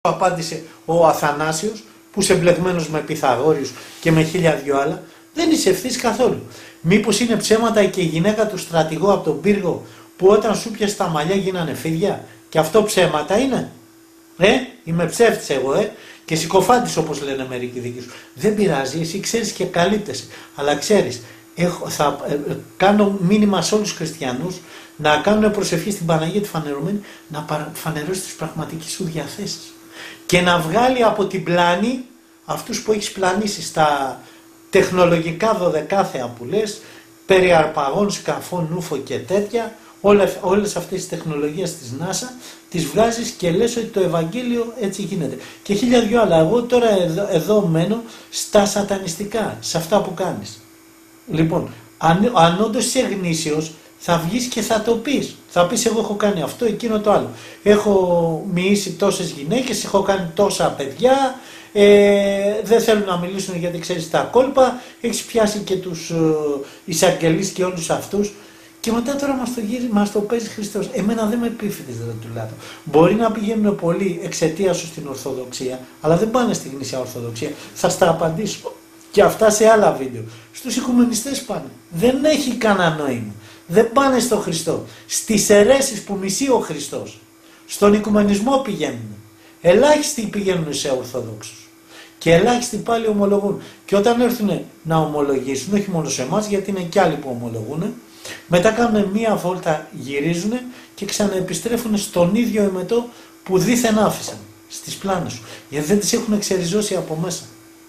Απάντησε ο Αθανάσιος, που είσαι μπλεγμένος με Πυθαγόριους και με 1002 άλλα, δεν είσαι ευθύς καθόλου. Μήπως είναι ψέματα και η γυναίκα του στρατηγού από τον πύργο που όταν σου πιασε τα μαλλιά γίνανε φίδια? Και αυτό ψέματα είναι? Είμαι ψεύτης εγώ, και συκοφάντης όπως λένε μερικοί δικοί σου. Δεν πειράζει, εσύ ξέρεις και καλύπτεσαι. Αλλά ξέρεις, θα κάνω μήνυμα σε όλους τους χριστιανούς να κάνουν προσευχή στην Παναγία τη Φανερωμένη, να φανερώσει τις πραγματικές σου διαθέσεις και να βγάλει από την πλάνη αυτούς που έχεις πλανήσει στα τεχνολογικά δωδεκάθεα που λες, περί αρπαγών, σκαφών, νούφο και τέτοια, όλες αυτές τις τεχνολογίες της NASA, τις βγάζεις και λες ότι το Ευαγγέλιο έτσι γίνεται. Και 1002 άλλα. Εγώ τώρα εδώ μένω στα σατανιστικά, σε αυτά που κάνεις. Λοιπόν, αν όντως είσαι γνήσιος, θα βγεις και θα το πεις. Θα πεις εγώ έχω κάνει αυτό, εκείνο το άλλο. Έχω μοιήσει τόσες γυναίκες, έχω κάνει τόσα παιδιά, δεν θέλουν να μιλήσουν γιατί ξέρεις τα κόλπα, έχεις πιάσει και τους εισαγγελείς και όλους αυτούς. Και μετά τώρα μας το παίζει Χριστός. Εμένα δεν με επίφητες του Λάτο. Μπορεί να πηγαίνουν πολλοί εξαιτία σου στην Ορθοδοξία, αλλά δεν πάνε στη γνήσια Ορθοδοξία. Θα στα απαντήσω. Και αυτά σε άλλα βίντεο. Στους οικουμενιστές πάνε. Δεν έχει κανένα νόημα. Δεν πάνε στο Χριστό. Στις αιρέσεις που μισεί ο Χριστός. Στον οικουμενισμό πηγαίνουν. Ελάχιστοι πηγαίνουν σε Ορθοδόξους. Και ελάχιστοι πάλι ομολογούν. Και όταν έρθουν να ομολογήσουν, όχι μόνο σε εμάς, γιατί είναι κι άλλοι που ομολογούν, μετά κάνουν μία βόλτα, γυρίζουν και ξαναεπιστρέφουν στον ίδιο εμετό που δήθεν άφησαν. Στις πλάνες σου. Γιατί δεν τις έχουν εξεριζώσει από μέσα.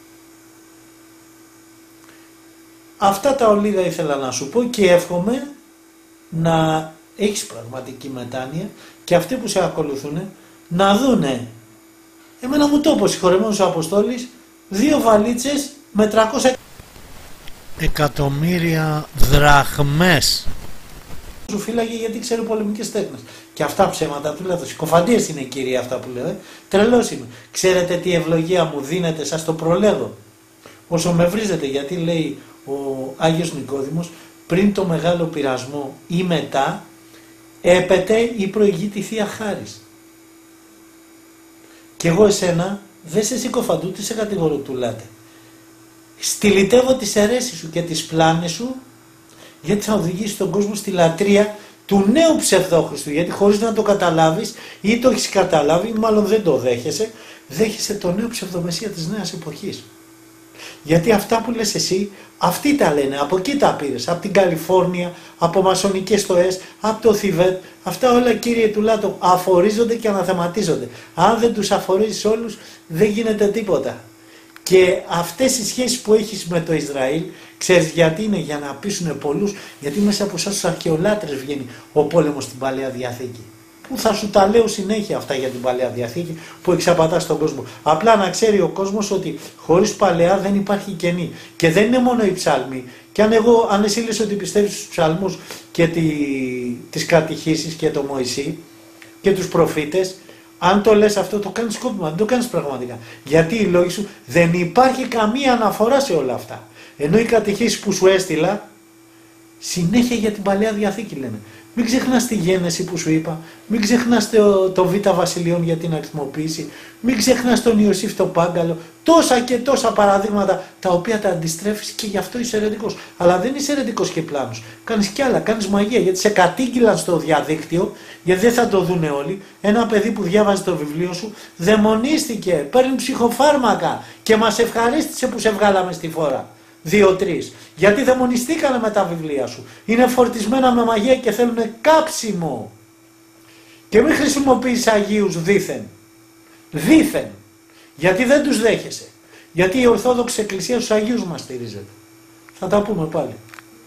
Αυτά τα ολίγα ήθελα να σου πω και εύχομαι να έχεις πραγματική μετάνοια και αυτοί που σε ακολουθούν να δούνε. Εμένα μου το είπε ο συγχωρεμένος ο Αποστόλης, 2 βαλίτσες με 300 εκατομμύρια δραχμές. Σου φύλαγε γιατί ξέρει πολεμικές τέχνες. Και αυτά ψέματα του λέω. Συκοφαντίες είναι κυρία αυτά που λέω. Τρελός είμαι. Ξέρετε τι ευλογία μου δίνετε, σας το προλέγω. Όσο με βρίζετε, γιατί λέει ο Άγιος Νικόδημος, πριν το μεγάλο πειρασμό ή μετά, έπεται ή προηγεί τη Θεία Χάρις. Και εγώ εσένα δεν σε συκοφαντού, τι σε κατηγορώ του Λάτε. Στυλιτεύω τις αιρέσεις σου και τις πλάνες σου, γιατί θα οδηγήσει τον κόσμο στη λατρεία του νέου ψευδόχριστου, γιατί χωρίς να το καταλάβεις ή το έχεις καταλάβει, μάλλον δεν το δέχεσαι, δέχεσαι το νέο ψευδομεσία της νέας εποχής. Γιατί αυτά που λες εσύ, αυτοί τα λένε, από εκεί τα πήρες, από την Καλιφόρνια, από μασονικές στοές, από το Θιβέτ, αυτά όλα κύριε του Λάτο αφορίζονται και αναθεματίζονται. Αν δεν τους αφορίζεις όλους δεν γίνεται τίποτα. Και αυτές οι σχέσεις που έχεις με το Ισραήλ, ξέρεις γιατί είναι? Για να πείσουν πολλούς, γιατί μέσα από εσάς τους αρχαιολάτρες βγαίνει ο πόλεμος στην Παλαιά Διαθήκη. Που θα σου τα λέω συνέχεια αυτά για την Παλαιά Διαθήκη που εξαπατά στον κόσμο. Απλά να ξέρει ο κόσμος ότι χωρίς Παλαιά δεν υπάρχει κενή. Και δεν είναι μόνο οι ψάλμοι. Και αν εσύ λες ότι πιστεύεις στους ψαλμούς και τις κατηχήσεις και το Μωυσή και τους προφήτες, αν το λες αυτό το κάνεις σκόπιμα, δεν το κάνεις πραγματικά. Γιατί οι λόγοι σου δεν υπάρχει καμία αναφορά σε όλα αυτά. Ενώ οι κατηχήσεις που σου έστειλα συνέχεια για την Παλαιά Διαθήκη λένε. Μην ξεχνάς τη Γένεση που σου είπα, μην ξεχνάς το Β' Βασιλείων για την αριθμοποίηση, μην ξεχνάς τον Ιωσήφ το Πάγκαλο, τόσα και τόσα παραδείγματα τα οποία τα αντιστρέφεις και γι' αυτό είσαι αιρετικός. Αλλά δεν είσαι αιρετικός και πλάνος. Κάνεις κι άλλα, κάνεις μαγεία γιατί σε κατήγγυλαν στο διαδίκτυο, γιατί δεν θα το δούνε όλοι. Ένα παιδί που διάβαζε το βιβλίο σου δαιμονίστηκε, παίρνει ψυχοφάρμακα και μας ευχαρίστησε που σε βγάλαμε στη φόρα. 2-3. Γιατί δαιμονιστήκανε με τα βιβλία σου. Είναι φορτισμένα με μαγεία και θέλουν κάψιμο. Και μην χρησιμοποιείς Αγίους δήθεν. Δήθεν. Γιατί δεν τους δέχεσαι. Γιατί η Ορθόδοξη Εκκλησία στους Αγίους μας στηρίζεται. Θα τα πούμε πάλι.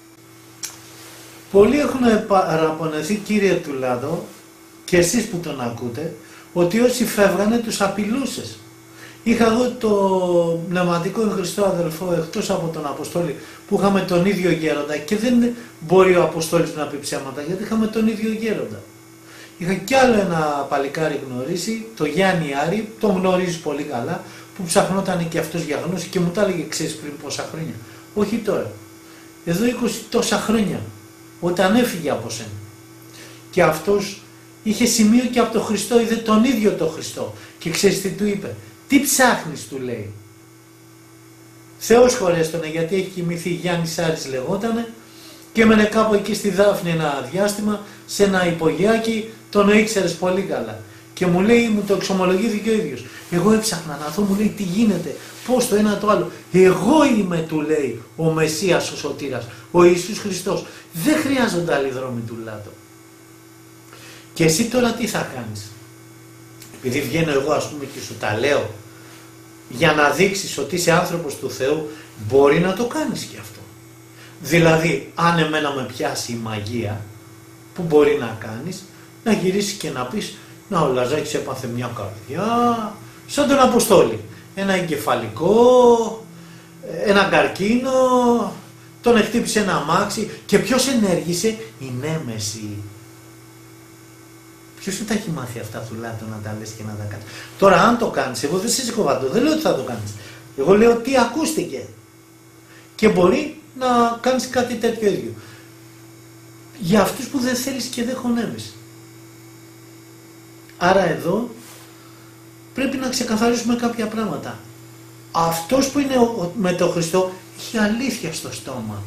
Πολλοί έχουν παραπονεθεί κύριε του Λάδο και εσείς που τον ακούτε ότι όσοι φεύγανε τους απειλούσες. Είχα εγώ το πνευματικό εν Χριστώ αδελφό εκτός από τον Αποστόλη που είχαμε τον ίδιο γέροντα και δεν μπορεί ο Αποστόλης να πει ψέματα γιατί είχαμε τον ίδιο γέροντα. Είχα κι άλλο ένα παλικάρι γνωρίσει, το Γιάννη Άρη, τον γνωρίζεις πολύ καλά, που ψαχνόταν και αυτός για γνώση και μου τα έλεγε ξέρεις πριν πόσα χρόνια. Όχι τώρα, εδώ 20 τόσα χρόνια, όταν έφυγε από σένα. Και αυτός είχε σημείο και από τον Χριστό, είδε τον ίδιο τον Χριστό. Και Και ξέρεις τι του είπε? Τι ψάχνεις, του λέει. Θεός χωρέστονε, γιατί έχει κοιμηθεί, Γιάννης Άρης λεγότανε, και έμενε κάπου εκεί στη Δάφνη ένα διάστημα, σε ένα υπογειάκι, τον ήξερες πολύ καλά. Και μου λέει, μου το εξομολογήθηκε και ο ίδιος. Εγώ έψαχνα να δω, μου λέει, τι γίνεται, πώς το ένα το άλλο. Εγώ είμαι, του λέει, ο Μεσσίας, ο Σωτήρας, ο Ιησούς Χριστός. Δεν χρειάζονται άλλοι δρόμοι, του Λάτο. Και εσύ τώρα τι θα κάνεις? Επειδή βγαίνω εγώ, ας πούμε, και σου τα λέω, για να δείξεις ότι είσαι άνθρωπος του Θεού, μπορεί να το κάνεις και αυτό. Δηλαδή, αν εμένα με πιάσει η μαγεία, που μπορεί να κάνεις, να γυρίσεις και να πεις, να, ο Λαζάκης έπαθε μια καρδιά, σαν τον Αποστόλη. Ένα εγκεφαλικό, ένα καρκίνο, τον χτύπησε ένα αμάξι. Και ποιος ενέργησε? Η νέμεση. Ποιος σου τα έχει μάθει αυτά, του Λάτο, να τα λες και να τα κάνεις? Τώρα, αν το κάνεις, εγώ δεν σε συκοβατώ, δεν λέω ότι θα το κάνεις. Εγώ λέω τι ακούστηκε. Και μπορεί να κάνεις κάτι τέτοιο ίδιο. Για αυτούς που δεν θέλεις και δεν χωνεύεις. Άρα εδώ πρέπει να ξεκαθαρίσουμε κάποια πράγματα. Αυτός που είναι με τον Χριστό έχει αλήθεια στο στόμα.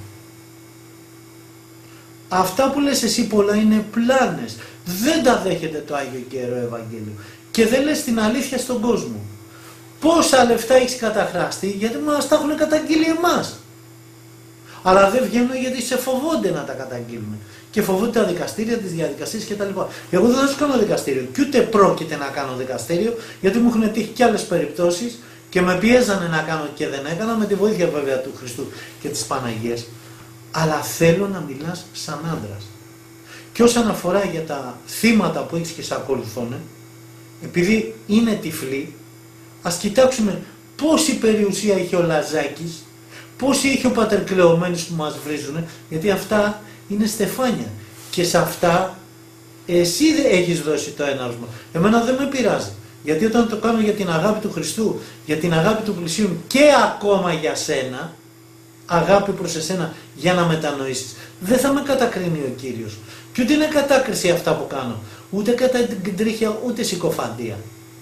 Αυτά που λες εσύ πολλά είναι πλάνες. Δεν τα δέχεται το Άγιο και Ιερό Ευαγγέλιο. Και δεν λες την αλήθεια στον κόσμο. Πόσα λεφτά έχεις καταχράστη, γιατί μας τα έχουν καταγγείλει εμάς. Αλλά δεν βγαίνουν γιατί σε φοβόνται να τα καταγγείλουν. Και φοβούνται τα δικαστήρια, τις διαδικασίες κτλ. Εγώ δεν θα σου κάνω δικαστήριο. Και ούτε πρόκειται να κάνω δικαστήριο, γιατί μου έχουν τύχει και άλλες περιπτώσεις και με πιέζανε να κάνω και δεν έκανα, με τη βοήθεια βέβαια του Χριστού και της Παναγίας. Αλλά θέλω να μιλάς σαν άντρας. Και όσον αφορά για τα θύματα που έχεις και σε ακολουθούν, επειδή είναι τυφλοί, ας κοιτάξουμε πόση περιουσία είχε ο Λαζάκης, πόση είχε ο Πατερ Κλεωμένης που μας βρίζουν, γιατί αυτά είναι στεφάνια. Και σε αυτά εσύ έχεις δώσει το έναυσμα. Εμένα δεν με πειράζει. Γιατί όταν το κάνω για την αγάπη του Χριστού, για την αγάπη του πλησίον και ακόμα για σένα, αγάπη προς εσένα για να μετανοήσεις, δεν θα με κατακρίνει ο Κύριος. Και ούτε είναι κατάκριση αυτά που κάνω. Ούτε κατά την τρίχια, ούτε συκοφαντία.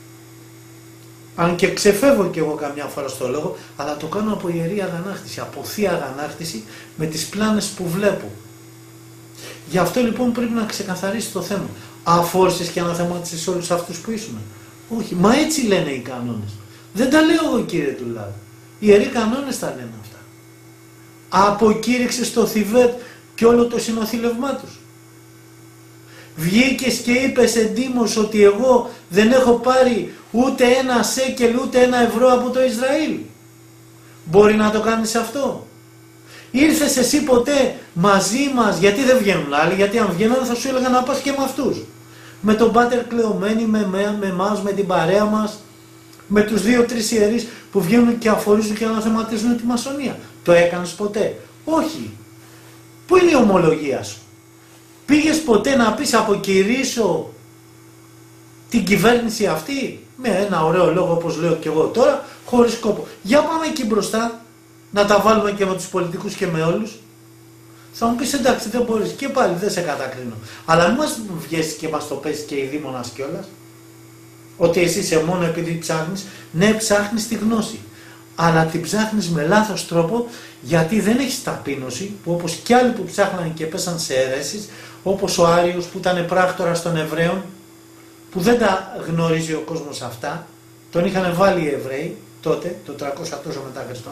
Αν και ξεφεύγω κι εγώ καμιά φορά στο λόγο, αλλά το κάνω από ιερή αγανάκτηση, από θεία αγανάκτηση, με τις πλάνες που βλέπω. Γι' αυτό λοιπόν πρέπει να ξεκαθαρίσει το θέμα. Αφόρησες και αναθεμάτισες όλους αυτούς που ήσουν? Όχι, μα έτσι λένε οι κανόνες. Δεν τα λέω εγώ, κύριε του Λάδου. Οι ιεροί κανόνες τα λένε αυτά. Αποκήρυξε στο Θιβέτ και όλο το συνοθήλευμά τους. Βγήκες και είπες εντύμως ότι εγώ δεν έχω πάρει ούτε ένα σέκελ ούτε ένα ευρώ από το Ισραήλ. Μπορεί να το κάνεις αυτό? Ήρθες εσύ ποτέ μαζί μας? Γιατί δεν βγαίνουν άλλοι? Γιατί αν βγαίνουν θα σου έλεγα να πας και με αυτούς. Με τον Πάτερ Κλεωμένη, με εμάς, με την παρέα μας, με τους 2-3 ιερείς που βγαίνουν και αφορίζουν και αναθεματίζουν τη μασονία. Το έκανες ποτέ? Όχι. Πού είναι η ομολογία σου? Πήγες ποτέ να πεις αποκηρύσω την κυβέρνηση αυτή? Με ένα ωραίο λόγο όπως λέω και εγώ τώρα, χωρίς κόπο. Για πάμε εκεί μπροστά, να τα βάλουμε και με τους πολιτικούς και με όλους. Θα μου πεις εντάξει δεν μπορείς, και πάλι δεν σε κατακρίνω. Αλλά μην μας βγες και μας το πες και η δήμονας κιόλας. Ότι εσύ είσαι μόνο επειδή ψάχνεις. Ναι, ψάχνεις τη γνώση. Αλλά την ψάχνεις με λάθος τρόπο, γιατί δεν έχεις ταπείνωση, που όπως κι άλλοι που ψάχναν και πέσαν σε αιρέσεις, όπως ο Άριος που ήταν πράκτορας των Εβραίων, που δεν τα γνωρίζει ο κόσμος αυτά, τον είχαν βάλει οι Εβραίοι τότε, το 300 τόσο μετά Χριστόν,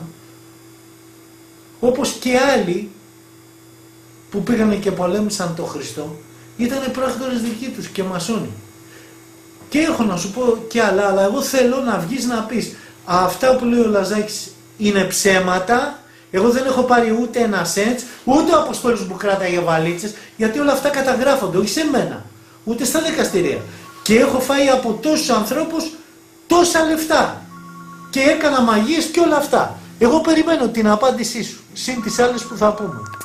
όπως και άλλοι που πήγαν και πολέμησαν τον Χριστό, ήταν πράκτορες δικοί τους και μασόνοι. Και έχω να σου πω και άλλα, αλλά εγώ θέλω να βγεις να πεις αυτά που λέει ο Λαζάκης είναι ψέματα. Εγώ δεν έχω πάρει ούτε ένα σέντς, ούτε ο Αποστόλης που κράταγε βαλίτσες, γιατί όλα αυτά καταγράφονται, όχι σε μένα, ούτε στα δικαστηρία. Και έχω φάει από τόσους ανθρώπους τόσα λεφτά. Και έκανα μαγείες και όλα αυτά. Εγώ περιμένω την απάντησή σου, συν τις άλλες που θα πούμε.